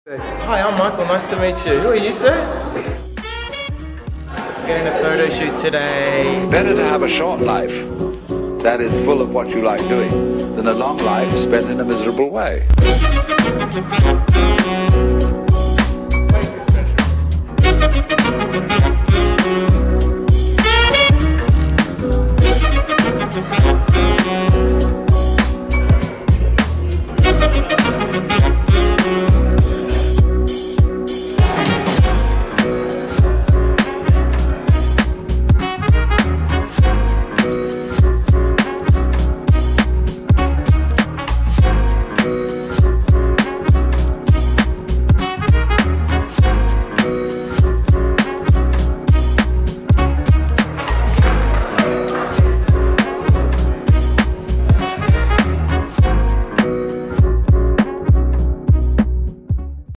Hi, I'm Michael. Nice to meet you. Who are you, sir? Getting a photo shoot today. Better to have a short life that is full of what you like doing than a long life spent in a miserable way.